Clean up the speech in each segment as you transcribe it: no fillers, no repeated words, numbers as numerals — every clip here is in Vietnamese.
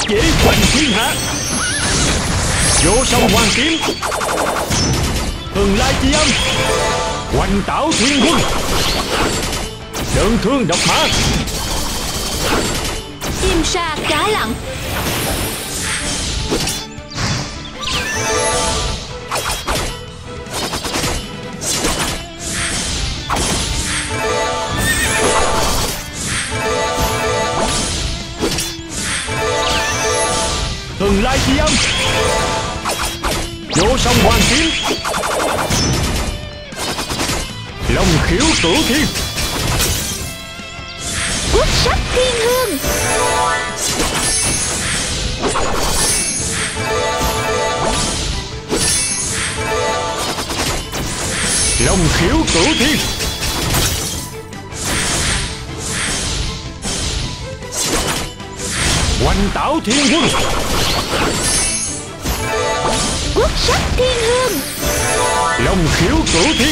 dễ hoành thiên hạ. Vô song hoàng kiếm, Thường lai chi âm, hoành tảo thiên quân, đơn thương độc mã, Chim sa cá lặng. Thường lai chi âm, vô song hoàng kiếm, long khiếu cửu thiên, Quốc sắc thiên hương. long khiếu cửu thiên, hoành tảo thiên quân, Quốc sắc thiên hương. long khiếu cửu thiên,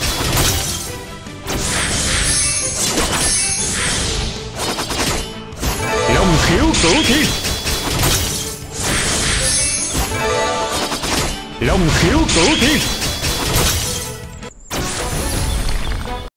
long khiếu cửu thiên, long khiếu cửu thiên.